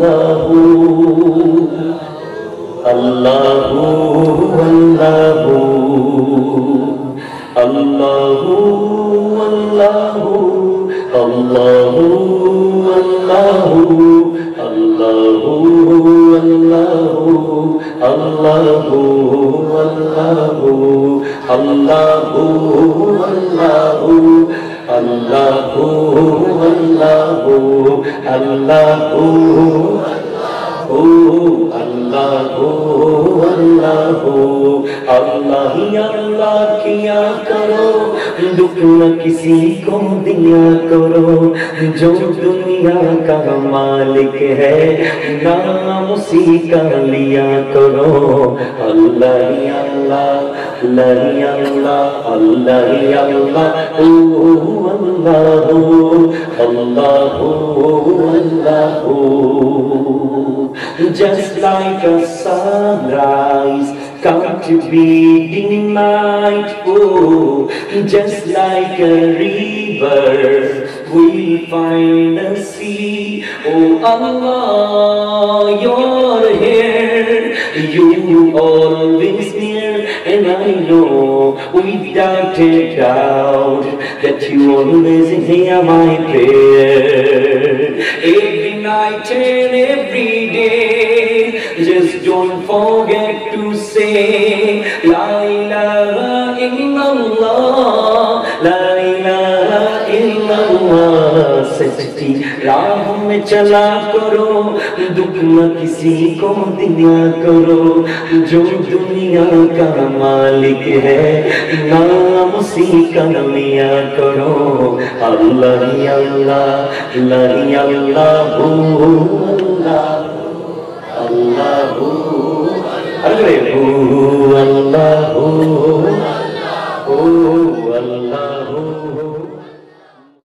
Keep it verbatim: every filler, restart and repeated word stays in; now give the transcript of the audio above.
अल्लाहु अल्लाहु अल्लाहु अल्लाहु अल्लाहु अल्लाहु अल्लाहु अल्लाहु अल्लाहु अल्लाहु अल्लाहु अल्लाहु अल्लाहु अल्लाहु अल्लाहु अल्लाहु अल्लाह ही अल्लाह किया करो, दुख न किसी को दिया करो, जो दुनिया का मालिक है नाम उसी का लिया करो। अल्लाह ही अल्लाह अल्लाह ही अल्लाह अल्लाह ही अल्लाह अल्लाहु अल्लाहु अल्लाहु। Just like a sunrise come to beating night, oh, just like a river we'll find a sea. Oh Allah, you're here, you always near, and I know without a doubt that you always hear my prayer. Every night and every day, just don't forget to say La ilaha illallah, La ilaha illallah। सच्ची राह में चला करो, दुख न किसी को दिया करो, जो दुनिया का मालिक है नाम उसी का लिया करो। अल्लाह ही अल्लाह अल्लाह ही अल्लाहु अल्लाहु अल्लाहु अल्लाहु